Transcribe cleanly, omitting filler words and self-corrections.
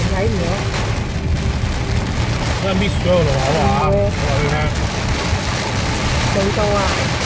来牛， 那必须有了，好不好？我看。 谁多啊？